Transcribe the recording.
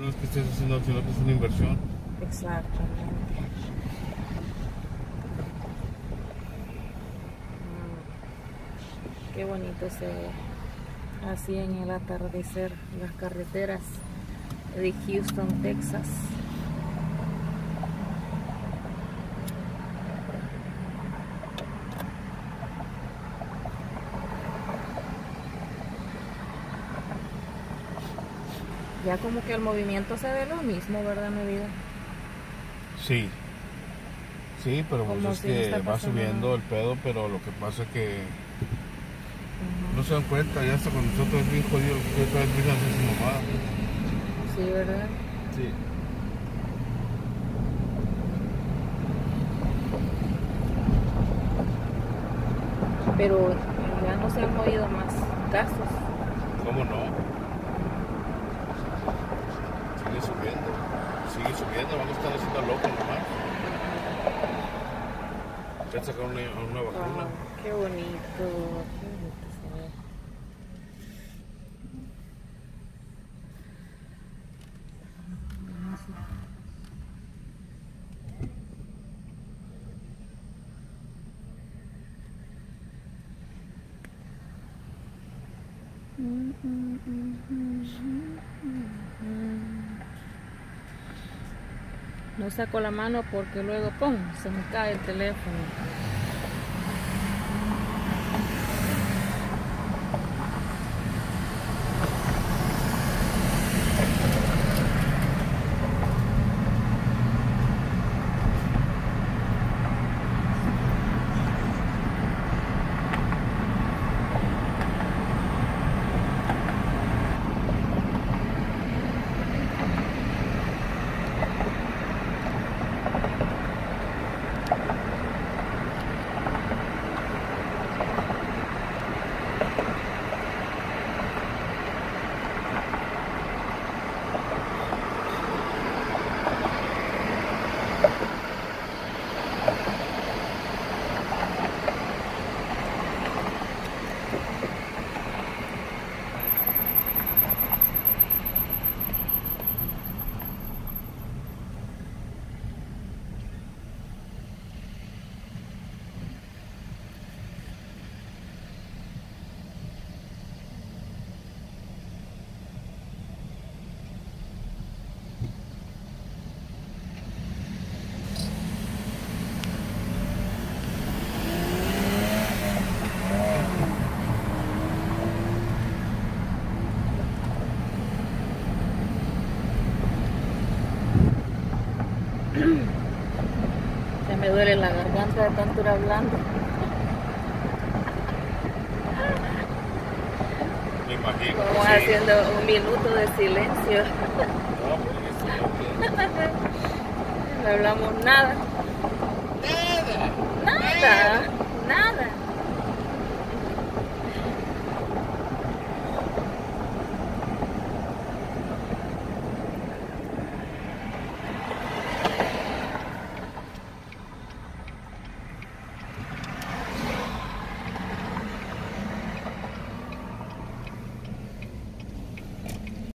no es que estés haciendo, sino que es una inversión. Exactamente. Qué bonito se ve así en el atardecer las carreteras de Houston, Texas. Ya como que el movimiento se ve lo mismo, ¿verdad, mi vida? Sí. Sí, pero pues Como es si no que está va pasando subiendo nada. el pedo, pero lo que pasa es que no se dan cuenta, ya hasta con nosotros es bien jodido, que otra vez empiezan a hacer su mamada. Sí, ¿verdad? Sí. Pero ya no se han movido más casos. ¿Cómo no? Sigue subiendo, vamos a estar haciendo loco nomás. Ya sacaron una vacuna. Wow, qué bonito se ve. No saco la mano porque luego ¡pum! Se me cae el teléfono. Ya me duele la garganta de tanto ir hablando. Me imagino. Vamos Sí. haciendo un minuto de silencio. No, porque No hablamos nada. Nada.